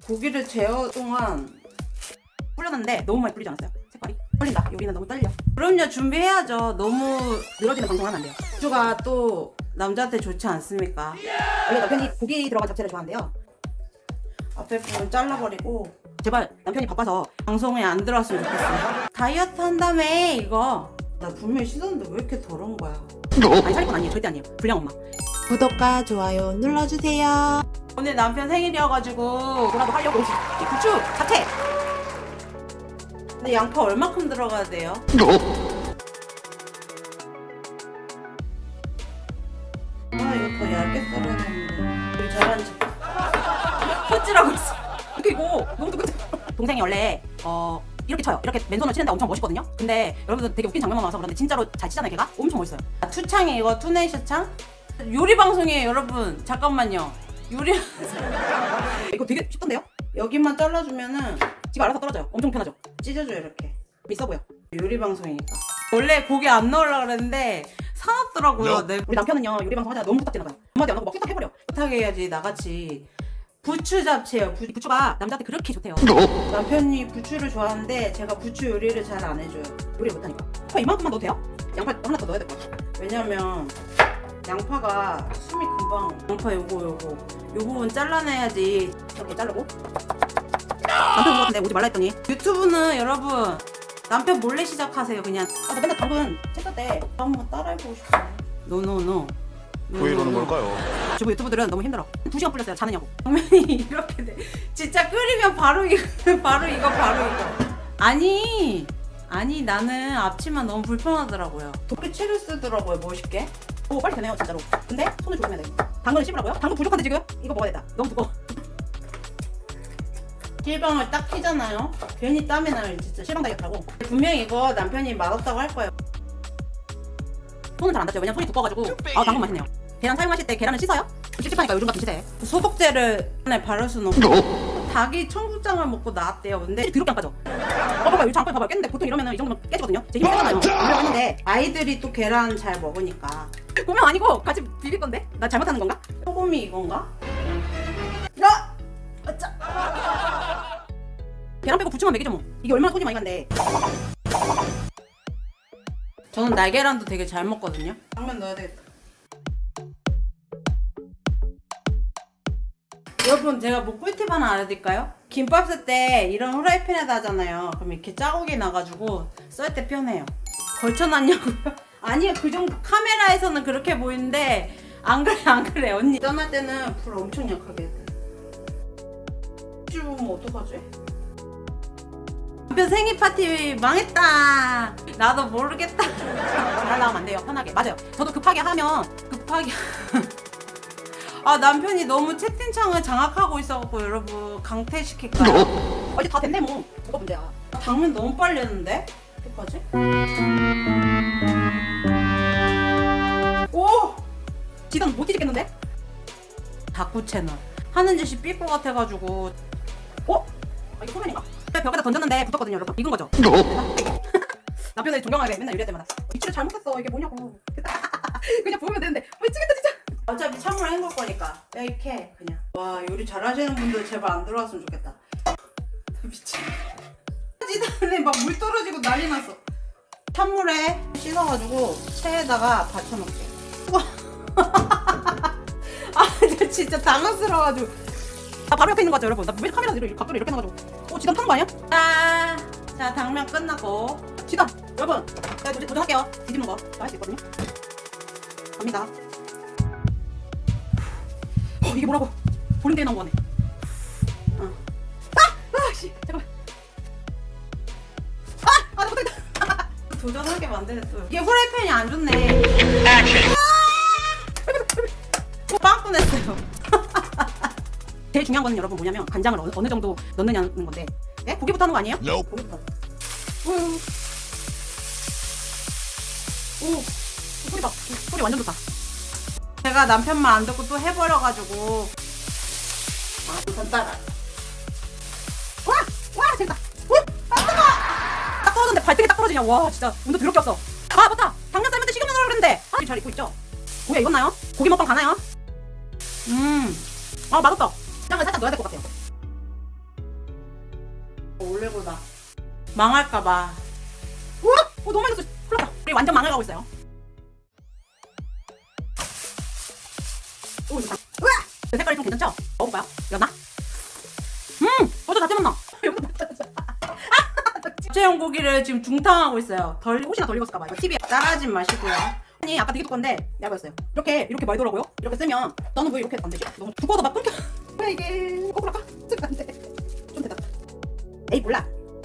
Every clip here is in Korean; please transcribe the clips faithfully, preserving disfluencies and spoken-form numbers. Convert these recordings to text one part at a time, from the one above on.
고기를 재워 동안 불렸는데 너무 많이 불리지 않았어요? 색깔이? 떨린다. 요리는 너무 떨려. 그럼요, 준비해야죠. 너무 늘어지는 방송하면 안 돼요. 고추가 또 남자한테 좋지 않습니까? 원래 남편이 고기 들어간 잡채를 좋아한대요. 앞에 부분 잘라버리고. 제발 남편이 바빠서 방송에 안 들어왔으면 좋겠어요. 다이어트 한다며 이거. 나 분명히 씻었는데 왜 이렇게 더러운 거야? 아니, 살릴 건 아니에요. 절대 아니에요. 불량 엄마. 구독과 좋아요 눌러주세요. 오늘 남편 생일이어가지고 뭐라도 하려고. 이 부추 잡채. 근데 양파 얼마큼 들어가야 돼요? 아, 이거 더 얇게 썰어야 되는데. 우리 잘하는지. 헛질하고 있어. 이렇게 이거 너무 뜨끈뜨. 동생이 원래 어 이렇게 쳐요. 이렇게 맨손으로 치는데 엄청 멋있거든요. 근데 여러분들 되게 웃긴 장면만 와서 그런데 진짜로 잘 치잖아요. 걔가 엄청 멋있어요. 투창이 이거 투네이션 창? 요리 방송이에요, 여러분. 잠깐만요. 요리 이거 되게 쉽던데요? 여기만 잘라주면은 지가 알아서 떨어져요. 엄청 편하죠? 찢어줘요, 이렇게. 있어 보여. 요리 방송이니까. 원래 고기 안 넣으려고 그랬는데 사놨더라고요. 네. 우리 남편은요, 요리 방송 하잖아. 너무 부탁되나 봐요. 엄마한테 안 하고 막 뚝딱 해버려. 부탁해야지 나같이. 부추 잡채요. 부, 부추가 남자한테 그렇게 좋대요. 남편이 부추를 좋아하는데 제가 부추 요리를 잘 안 해줘요. 요리 못하니까. 아, 이만큼만 넣어도 돼요? 양파 하나 더 넣어야 될 것 같아. 왜냐면 양파가 숨이 금방. 양파 요거 요거 요 부분 잘라내야지. 이렇게 자르고. 남편 온 것 같은데 오지 말라 했더니. 유튜브는 여러분 남편 몰래 시작하세요. 그냥. 아, 나 맨날 당근 쳤을 때 한번 따라해보고 싶어요. 노노노. 왜 이러는 걸까요? 주부 유튜브들은 너무 힘들어. 두 시간 풀렸어요. 자느냐고. 당면이 이렇게 돼. 진짜 끓이면 바로 이거, 바로 이거, 바로 이거. 아니, 아니 나는 앞치마 너무 불편하더라고요. 도끼 채를 쓰더라고요, 멋있게. 오, 빨리 되네요, 진짜로. 근데 손을 조심해야 돼. 당근을 씹으라고요? 당근 부족한데 지금? 이거 먹어야 겠다. 너무 두꺼워. 실방을 딱 키잖아요. 괜히 땀이 나요, 진짜. 실방 다이어트하고. 분명히 이거 남편이 맛없다고 할 거예요. 손은 잘 안 닿죠. 왜냐면 손이 두꺼워가지고. 아, 당근 맛있네요. 계란 사용하실 때 계란을 씻어요? 찝찝하니까 요즘 같은 시대에. 소독제를 안에 바를 수는 없고. 닭이 청국장을 먹고 나왔대요. 근데 드럽게 안 빠져. 어, 봐봐, 이 장판 봐봐. 깼는데 보통 이러면 이 정도면 깨지거든요. 제 힘이 세잖아요. 이러고 했는데 아이들이 또 계란 잘 먹으니까. 고명 아니고 같이 비빌 건데? 나 잘못하는 건가? 소금이 이건가? 야! 아짜! 계란 빼고 부추만 먹이죠 뭐. 이게 얼마나 손이 많이 간대. 저는 날계란도 되게 잘 먹거든요. 당면 넣어야 되겠다. 여러분, 제가 뭐 꿀팁 하나 알려드릴까요? 김밥 쓸 때 이런 후라이팬에다 하잖아요. 그럼 이렇게 자국이 나가지고 썰 때 편해요. 걸쳐놨냐고요? 아니요, 그 정도. 카메라에서는 그렇게 보이는데 안 그래, 안 그래. 언니 떠날 때는 불 엄청 약하게 해야 돼. 뭐 어떡하지? 남편 생일 파티 망했다. 나도 모르겠다. 잘 나오면 안 돼요. 편하게. 맞아요. 저도 급하게 하면 급하게 아, 남편이 너무 채팅창을 장악하고 있어갖고 여러분 강퇴시킬까요? 어, 이제 다 됐네 뭐. 뭐가 문제야. 당면 너무 빨리 했는데? 어떡하지? 오! 지단 못 뒤집겠는데? 다꾸 채널 하는 짓이 삐꾸 같아가지고. 어? 아, 이거 소면인가? 벽에다 던졌는데 붙었거든요 여러분. 익은 거죠? 남편을 존경하게 맨날 요리할 때마다 위치를 잘못했어. 이게 뭐냐고. 그냥 부으면 되는데 미치겠다 진짜. 어차피 찬물에 헹굴 거니까 이렇게 그냥. 와, 요리 잘하시는 분들 제발 안 들어왔으면 좋겠다. 미친. 찌다네 막 물 떨어지고 난리 났어. 찬물에 씻어가지고 체에다가 받쳐놓을게. 아, 진짜 당황스러워가지고. 나 바로 옆에 있는 거 같죠 여러분? 나 왜 카메라 이렇게 각도를 이렇게 놔가지고. 어, 지단 타는 거 아니야? 아, 자, 당면 끝났고. 지단 여러분, 제가 도전, 도전할게요. 뒤집는 거 할 수 있거든요. 갑니다. 어, 이게 뭐라고? 보름대에 나온 거네. 어. 아! 아! 씨! 잠깐만. 아! 아, 나 못하겠다. 도전하게 만들었어요. 이게 후라이팬이 안 좋네. 아! 빵 꺼냈어요. 제일 중요한 거는 여러분 뭐냐면 간장을 어느, 어느 정도 넣느냐는 건데. 예? 고기부터 하는 거 아니에요? No. 고기부터. 오, 오, 소리 봐. 소리 완전 좋다. 제가 남편 말 안 듣고 또 해버려가지고. 아, 우선 따라. 와! 와! 재밌다. 오! 아, 뜨거워! 딱 떨어졌는데 발등에 딱 떨어지냐. 와, 진짜 운도 더럽게 없어. 아, 맞다! 당면 삶을 때 식용 넣으라고 그랬는데. 아, 잘 익고 있죠? 고기 익었나요? 고기 먹방 가나요? 음. 아, 맛없다. 짱을 살짝 넣어야 될 것 같아요. 올리고 나 망할까봐. 우와! 어, 너무 많이 넣었어. 큰일 났다. 우리 완전 망해가고 있어요. 오, 좋다. 우와! 그 색깔이 좀 괜찮죠? 먹어볼까요? 이었나? 음! 벌써 다 떼었나? 잡채용 고기를 지금 중탕하고 있어요. 덜, 혹시나 덜 익었을까봐. 이거 팁이 따라하지 마시고요. 아니, 아까 되게 두꺼운데 얇았어요. 이렇게, 이렇게 말더라고요. 이렇게 쓰면 너는 왜 이렇게 안 되지? 너무 두꺼워서 막 끊겨. 왜 이게? 거꾸로 할까? 쓰면 안 돼. 좀 됐다. 에이, 몰라.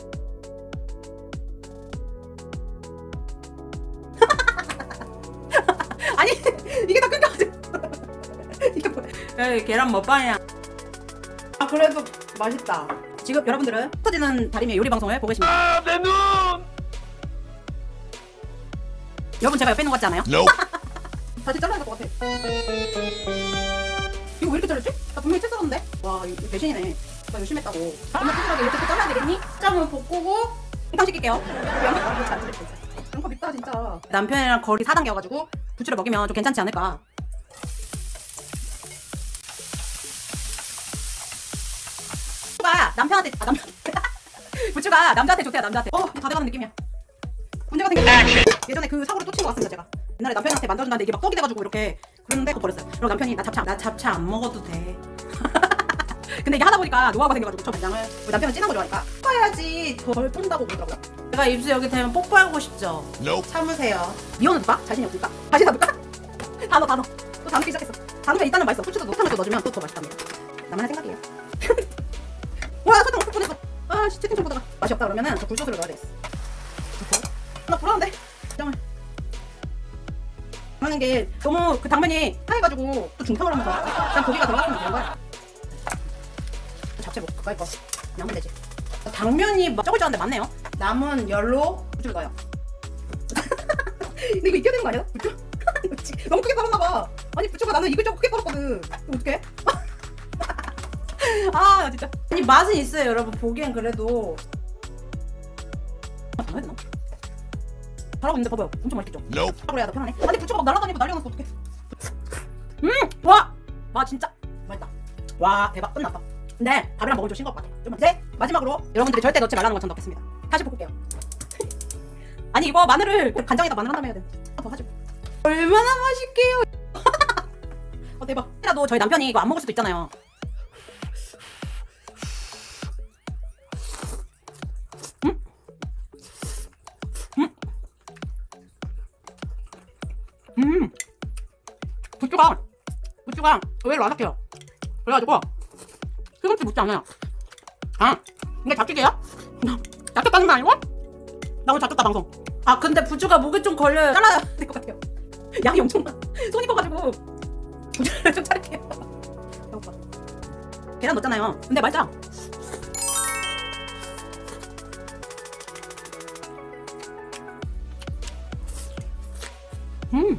아니, 이게 다 끊겨가지고. 이게 뭐야? 야, 계란 먹방이야. 아, 그래도 맛있다. 지금 여러분들은 터지는 다리미의 요리 방송을 보고 계십니다. 아, 내 눈! 여러분, 제가 옆에 있는 것 같지 않아요? No. 다시 잘라야 될 것 같아. 이거 왜 이렇게 잘랐지? 나 분명히 채 썰었는데? 와, 이거 배신이네. 나 열심히 했다고. 정말 특별하게 이렇게 또 잘라야 되겠니? 짬을 볶고 일단 시킬게요. 양파 잘 들었어. 양파 밉다 진짜. 남편이랑 거리 사 단계여가지고 부추를 먹이면 좀 괜찮지 않을까. 부추가 남편한테 아 남편 부추가 남자한테 좋대요. 남자한테. 어, 다 돼가는 느낌이야. 문제가 생겼네. 예전에 그 사고를 또 친 것 같습니다. 제가 옛날에 남편한테 만져준다는데 이게 막 떡이 돼가지고 이렇게 그랬는데 그거 버렸어요. 그리고 남편이 나 잡채 나 잡채 안 먹어도 돼. 근데 이게 하다 보니까 노하우가 생겨가지고 저 간장을 우리 남편은 진한 거 좋아하니까 볶아야지 덜 쫀다고 그러더라고요. 제가 입술 여기 되면 뽀뽀하고 싶죠? Nope. 참으세요. 미워놓을까? 자신이 없을까? 다시 넣을까? 다 넣어 다 넣어. 또 다 넣기 시작했어. 다 넣으면 일단은 맛있어. 후추도 설탕을 또 넣어주면 또 더 맛있답니다. 나만의 생각이에요. 와 설탕 없을 뻔했어. 아 씨, 채팅 좀 보다가 맛이 없다 그러면은 저 굴소스를 넣어야 되겠어. 나 불안한데? 장을 하는 게 너무 그 당면이 하얘가지고 또 중탕을 하면서 그냥 고기가 들어갔으면 되는 거야. 잡채 뭐 가까이 거 그냥 하면 되지. 당면이 막 적을 줄 알았는데 많네요. 남은 열로 부추를 넣어요. 근데 이거 익혀야 되는 거 아니야? 부추? 너무 크게 썰었나봐. 아니 부추가 나는 익을 줄 크게 썰었거든. 이거 어떡해? 아 진짜. 아니 맛은 있어요 여러분. 보기엔 그래도 아 당연히 되나? 잘하고 있는데 봐봐요. 엄청 맛있겠죠? Nope. 하고 해야 더 편하네. 아니 부추가 막 날아다니고 난리가 났어. 어떡해. 음! 와! 와 진짜 맛있다. 와 대박 끝났다. 근데 밥이랑 먹으면 좀 싱거울 것 같아요. 좀 이제 마지막으로 여러분들이 절대 넣지 말라는 건 전 넣겠습니다. 다시 볶을게요. 아니 이거 마늘을 간장에다 마늘 하나 해야 돼. 하나 더 하죠. 얼마나 맛있게요. 어 대박. 라도 저희 남편이 이거 안 먹을 수도 있잖아요. 음? 음? 음. 부추가 부추가 의외로 아삭해요. 그래가지고 시금치 묻지 않아요. 아 이게 잡치기야? 잡혔다는 거 아니고? 나 오늘 잡혔다 방송. 아 근데 부추가 목에 좀 걸려요. 잘라야 될 것 같아요. 양이 엄청 많아. 손이 커가지고 부추를 좀 자를게요. 배고파. 계란 넣었잖아요. 근데 맛있다. 음.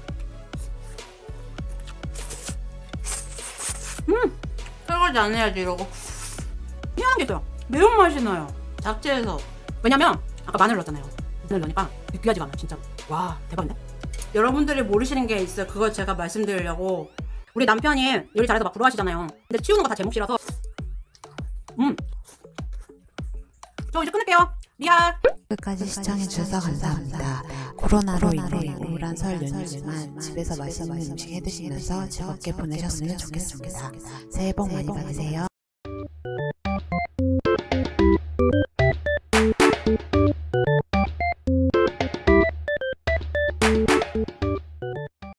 음. 설거지 안 해야지 이러고. 희한한 게 있어요. 매운맛이 나요. 잡채에서. 왜냐면 아까 마늘 넣었잖아요. 마늘 넣으니까 느끼하지가 않아 진짜로. 와 대박인데? 여러분들이 모르시는 게 있어요. 그걸 제가 말씀드리려고. 우리 남편이 요리 잘해서 막 부러워하시잖아요. 근데 치우는 거 다 제 몫이라서. 음. 저 이제 끊을게요. 리얼. 끝까지 시청해주셔서 감사합니다. 코로나로 인해 우울한 설 연휴지만 집에서 맛있는 음식 해드시면서 즐겁게 보내셨으면 좋겠습니다. 새해 복 많이 받으세요.